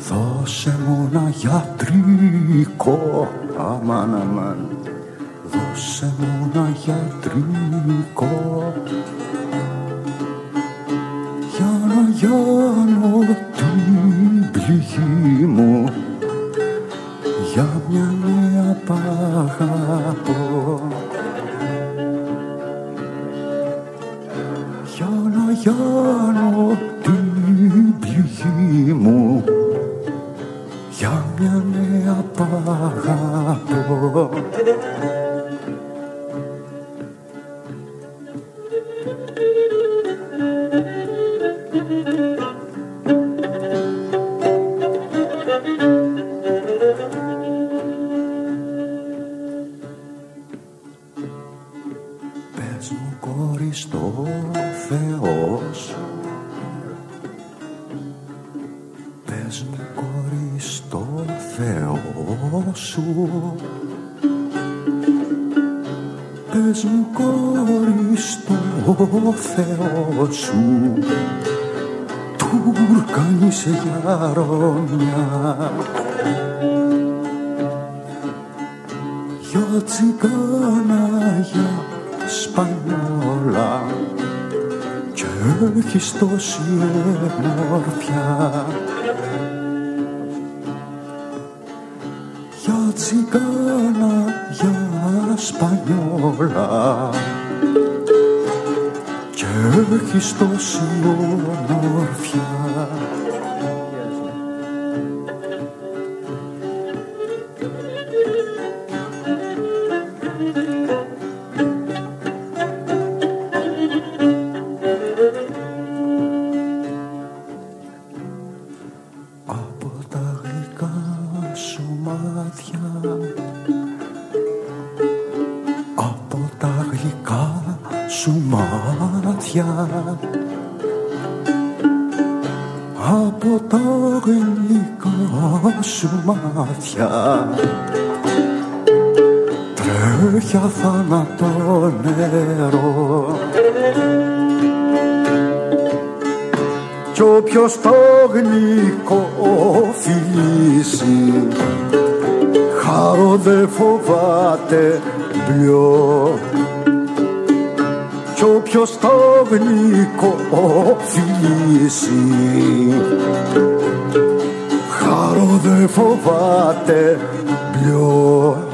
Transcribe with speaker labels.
Speaker 1: Δώσε μου ένα γιατρικό, αμάν αμάν. Δώσε μου ένα γιατρικό για να γιάνω την πληγή μου, για μια νέα π' αγαπώ, για να γιάνω την πληγή μου, για μια νέα π' αγαπώ. Πες μου κόρη στο Θεό σου, πες μου κόρη στο Θεό σου, πες μου κόρη στο Θεό σου, Τούρκανη σε γιαρονιά, για τσιγκάνα, για Σπανιόλα, κι έχεις τόση εμορφιά, για τσιγκάνα, για Σπανιόλα, κι έχεις τόση ομορφιά. Από τα γλυκά σου μάτια, από τα γλυκά σου μάτια, από τα γλυκά σου μάτια, τρέχει αθάνατο νερό. Κι όποιος το γλυκό φιλήσει, χάρο δε φοβάται μπλιό. Κι όποιος το γλυκό φιλήσει, χάρο δε φοβάται μπλιό.